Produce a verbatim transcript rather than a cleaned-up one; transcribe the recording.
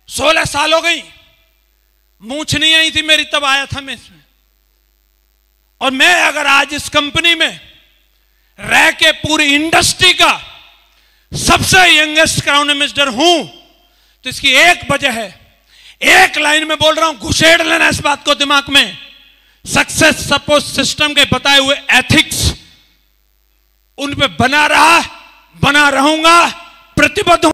सोलह साल हो गई, मूंछ नहीं आई थी मेरी, तब आया था मैं इसमें। और मैं अगर आज इस कंपनी में रह के पूरी इंडस्ट्री का सबसे यंगेस्ट क्राउन एम्बेसडर हूं, तो इसकी एक वजह है, एक लाइन में बोल रहा हूं, घुसेड़ लेना इस बात को दिमाग में। सक्सेस सपोर्ट सिस्टम के बताए हुए एथिक्स उन पे बना रहा, बना रहूंगा, प्रतिबद्ध हूं।